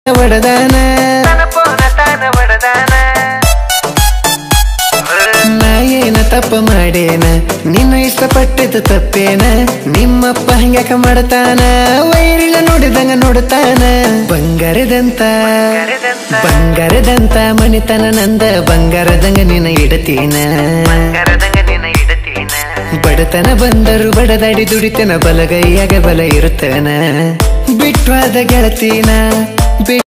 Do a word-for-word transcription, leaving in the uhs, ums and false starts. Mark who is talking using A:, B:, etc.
A: ಬಡದಾನ ನಾ ಏನ ತಪ್ಪ ಮಾಡೇನ ನಿನ್ನ ಇಷ್ಟಪಟ್ಟಿದ್ದು ತಪ್ಪೇನ ನಿಮ್ಮಪ್ಪ ಹಂಗ್ಯಾಕ ಮಾಡತಾನ ವೈರಿಲ್ಲ ನೋಡಿದಂಗ ನೋಡ್ತಾನ ಬಂಗಾರದಂತ ಬಂಗಾರದಂತ ಮನಿತನ ನಂದ ಬಂಗಾರದಂಗ ನಿನ್ನ ಇಡತೀನ ಬಡತನ ಬಂದರು ಬಡದಾಡಿ ದುಡಿತನ ಬಲಗೈಯಾಗ ಬಲ ಇರುತ್ತನ ಬಿಟ್ವಾದ ಗೆಳತೀನ